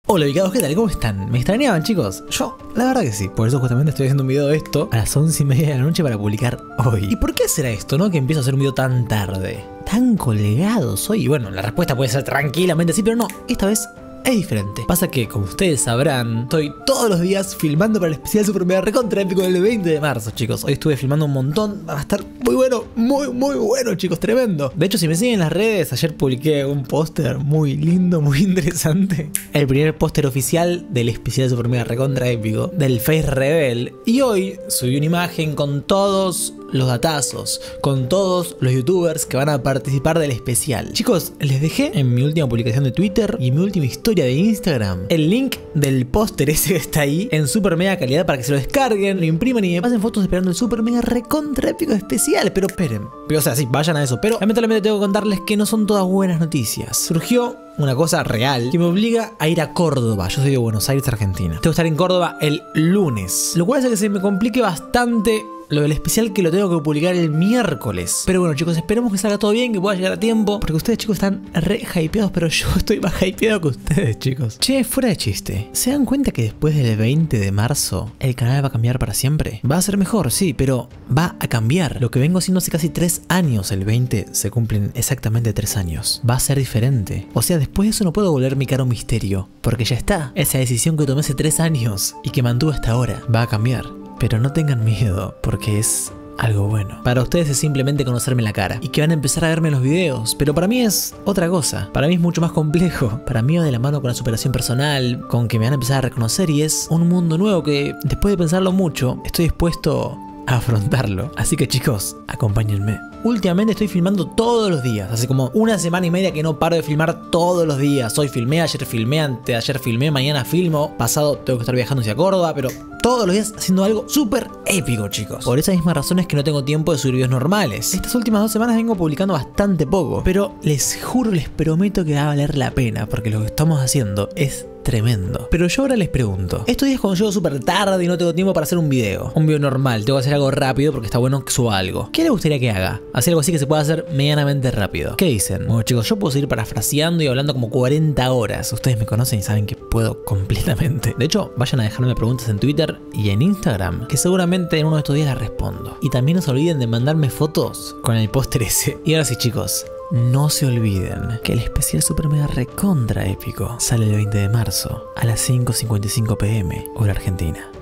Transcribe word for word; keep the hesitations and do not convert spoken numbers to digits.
Hola ubicados, ¿qué tal? ¿Cómo están? ¿Me extrañaban, chicos? Yo, la verdad que sí. Por eso justamente estoy haciendo un video de esto a las once y media de la noche para publicar hoy. ¿Y por qué será esto, no? Que empiezo a hacer un video tan tarde. Tan colgado soy. Y bueno, la respuesta puede ser tranquilamente sí, pero no. Esta vez es diferente. Pasa que, como ustedes sabrán, estoy todos los días filmando para el especial Super Mega Recontra Épico del veinte de marzo, chicos. Hoy estuve filmando un montón. Va a estar muy bueno, muy, muy bueno, chicos. Tremendo. De hecho, si me siguen en las redes, ayer publiqué un póster muy lindo, muy interesante. El primer póster oficial del especial Super Mega Recontra Épico del Face Reveal. Y hoy subí una imagen con todos los datazos, con todos los youtubers que van a participar del especial. Chicos, les dejé en mi última publicación de Twitter y en mi última historia de Instagram el link del póster ese que está ahí en super mega calidad para que se lo descarguen, lo impriman y me pasen fotos esperando el super mega recontra épico especial. Pero esperen, pero, o sea, sí, vayan a eso. Pero lamentablemente tengo que contarles que no son todas buenas noticias. Surgió una cosa real que me obliga a ir a Córdoba. Yo soy de Buenos Aires, Argentina. Tengo que estar en Córdoba el lunes, lo cual hace que se me complique bastante lo del especial, que lo tengo que publicar el miércoles. Pero bueno, chicos, esperemos que salga todo bien, que pueda llegar a tiempo, porque ustedes, chicos, están re hypeados, pero yo estoy más hypeado que ustedes, chicos. Che, fuera de chiste, ¿se dan cuenta que después del veinte de marzo el canal va a cambiar para siempre? Va a ser mejor, sí, pero va a cambiar. Lo que vengo haciendo hace casi tres años, el veinte se cumplen exactamente tres años. Va a ser diferente. O sea, después de eso no puedo volver mi cara un misterio, porque ya está. Esa decisión que tomé hace tres años y que mantuve hasta ahora va a cambiar. Pero no tengan miedo, porque es algo bueno. Para ustedes es simplemente conocerme la cara y que van a empezar a verme en los videos, pero para mí es otra cosa. Para mí es mucho más complejo. Para mí va de la mano con la superación personal, con que me van a empezar a reconocer, y es un mundo nuevo que, después de pensarlo mucho, estoy dispuesto a afrontarlo. Así que, chicos, acompáñenme. Últimamente estoy filmando todos los días. Hace como una semana y media que no paro de filmar todos los días. Hoy filmé, ayer filmé, antes ayer filmé, mañana filmo. Pasado tengo que estar viajando hacia Córdoba, pero todos los días haciendo algo súper épico, chicos. Por esas mismas razones que no tengo tiempo de subir videos normales. Estas últimas dos semanas vengo publicando bastante poco, pero les juro, les prometo que va a valer la pena, porque lo que estamos haciendo es tremendo. Pero yo ahora les pregunto, estos días cuando llego súper tarde y no tengo tiempo para hacer un video, un video normal, tengo que hacer algo rápido porque está bueno que suba algo, ¿qué les gustaría que haga? Hacer algo así que se pueda hacer medianamente rápido. ¿Qué dicen? Bueno, chicos, yo puedo seguir parafraseando y hablando como cuarenta horas. Ustedes me conocen y saben que puedo completamente. De hecho, vayan a dejarme preguntas en Twitter y en Instagram, que seguramente en uno de estos días las respondo. Y también no se olviden de mandarme fotos con el póster ese. Y ahora sí, chicos, no se olviden que el especial Super Mega Recontra Épico sale el veinte de marzo a las cinco cincuenta y cinco p m hora Argentina.